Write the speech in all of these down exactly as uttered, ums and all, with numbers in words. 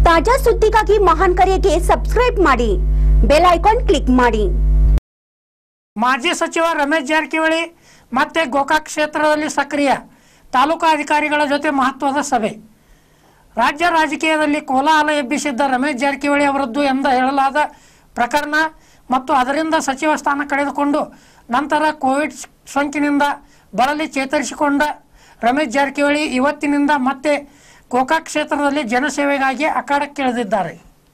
ತಾಜಾ ಸುದ್ದಿಗಾಗಿ ಮಹಾನ್ ಕರೆಗೆ ಸಬ್ಸ್ಕ್ರೈಬ್ ಮಾಡಿ, ಬೆಲ್ ಐಕಾನ್ ಕ್ಲಿಕ್ ಮಾಡಿ। ಮಾಜಿ ಸಚಿವ ರಮೇಶ್ ಜಾರಕಿಹೊಳಿ ಮತ್ತೆ ಗೋಕಾಕ್ ಕ್ಷೇತ್ರದಲ್ಲಿ ಸಕ್ರಿಯ ತಾಲೂಕು ಅಧಿಕಾರಿಗಳ ಜೊತೆ ಮಹತ್ವದ ಸಭೆ। ರಾಜ್ಯ ರಾಜಕೀಯದಲ್ಲಿ ಕೋಲಾಹಲ ಎಬ್ಬಿಸಿದ್ದ ರಮೇಶ್ ಜಾರಕಿಹೊಳಿ ಅವರದ್ದು ಎಂದು ಹೇಳಲಾದ ಪ್ರಕರಣ ಮತ್ತು ಅದರಿಂದ ಸಚಿವ ಸ್ಥಾನ ಕಳೆದುಕೊಂಡು ನಂತರ ಕೋವಿಡ್ ಸೋಂಕಿನಿಂದ ಬಳಲಿ ಚೇತರಿಸಿಕೊಂಡ ರಮೇಶ್ ಜಾರಕಿಹೊಳಿ ಇವತ್ತಿನಿಂದ ಮತ್ತೆ ಗೋಕಾಕ್ ಕ್ಷೇತ್ರದಲ್ಲಿ ಜನಸೇವೆಗಾಗಿ ಅಖಾಡಕ್ಕಿಳಿದಿದ್ದಾರೆ।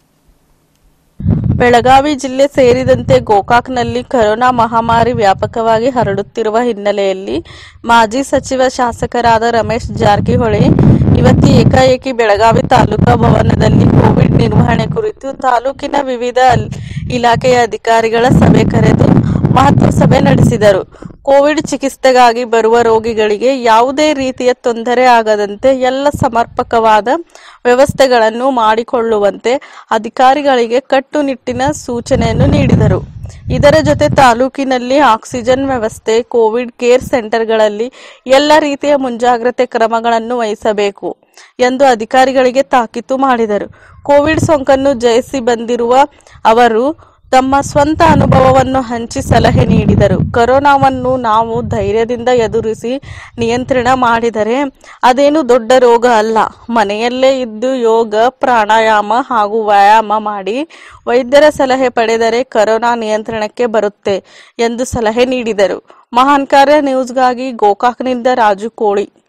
ಬೆಳಗಾವಿ ಜಿಲ್ಲೆ ಸೇರಿದಂತೆ ಗೋಕಾಕ್ನಲ್ಲಿ ಕೊರೋನಾ ಮಹಾಮಾರಿ ವ್ಯಾಪಕವಾಗಿ ಹರಡುತ್ತಿರುವ ಹಿನ್ನೆಲೆಯಲ್ಲಿ ಮಾಜಿ ಸಚಿವ ಶಾಸಕರಾದ ರಮೇಶ್ ಜಾರಕಿಹೊಳಿ ಇವತ್ತು ಏಕಾಏಕಿ ಬೆಳಗಾವಿ ತಾಲೂಕಾ ಭವನದಲ್ಲಿ ಕೋವಿಡ್ ನಿರ್ವಹಣೆ ಕುರಿತು ತಾಲೂಕಿನ ವಿವಿಧ ಇಲಾಖೆಯ ಅಧಿಕಾರಿಗಳ ಸಭೆ ಕರೆದು ಮಹತ್ವ ಸಭೆ ನಡೆಸಿದರು। ಕೋವಿಡ್ ಚಿಕಿತ್ಸೆಗಾಗಿ ಬರುವ ರೋಗಿಗಳಿಗೆ ಯಾವುದೇ ರೀತಿಯ ತೊಂದರೆ ಆಗದಂತೆ ಎಲ್ಲ ಸಮರ್ಪಕವಾದ ವ್ಯವಸ್ಥೆಗಳನ್ನು ಮಾಡಿಕೊಳ್ಳುವಂತೆ ಅಧಿಕಾರಿಗಳಿಗೆ ಕಟ್ಟುನಿಟ್ಟಿನ ಸೂಚನೆಯನ್ನು ನೀಡಿದರು। ಇದರ ಜೊತೆ ತಾಲೂಕಿನಲ್ಲಿ ಆಕ್ಸಿಜನ್ ವ್ಯವಸ್ಥೆ, ಕೋವಿಡ್ ಕೇರ್ ಸೆಂಟರ್ಗಳಲ್ಲಿ ಎಲ್ಲ ರೀತಿಯ ಮುಂಜಾಗ್ರತೆ ಕ್ರಮಗಳನ್ನು ವಹಿಸಬೇಕು ಎಂದು ಅಧಿಕಾರಿಗಳಿಗೆ ತಾಕೀತು ಮಾಡಿದರು। ಕೋವಿಡ್ ಸೋಂಕನ್ನು ಜಯಿಸಿ ಬಂದಿರುವ ಅವರು ತಮ್ಮ ಸ್ವಂತ ಅನುಭವವನ್ನು ಹಂಚಿ ಸಲಹೆ ನೀಡಿದರು। ಕೊರೋನಾವನ್ನು ನಾವು ಧೈರ್ಯದಿಂದ ಎದುರಿಸಿ ನಿಯಂತ್ರಣ ಮಾಡಿದರೆ ಅದೇನು ದೊಡ್ಡ ರೋಗ ಅಲ್ಲ, ಮನೆಯಲ್ಲೇ ಇದ್ದು ಯೋಗ, ಪ್ರಾಣಾಯಾಮ ಹಾಗೂ ವ್ಯಾಯಾಮ ಮಾಡಿ ವೈದ್ಯರ ಸಲಹೆ ಪಡೆದರೆ ಕೊರೋನಾ ನಿಯಂತ್ರಣಕ್ಕೆ ಬರುತ್ತೆ ಎಂದು ಸಲಹೆ ನೀಡಿದರು। ಮಹಾನ್ ಕಾರ್ಯ ನ್ಯೂಸ್ಗಾಗಿ ಗೋಕಾಕ್ನಿಂದ ರಾಜು ಕೋಳಿ।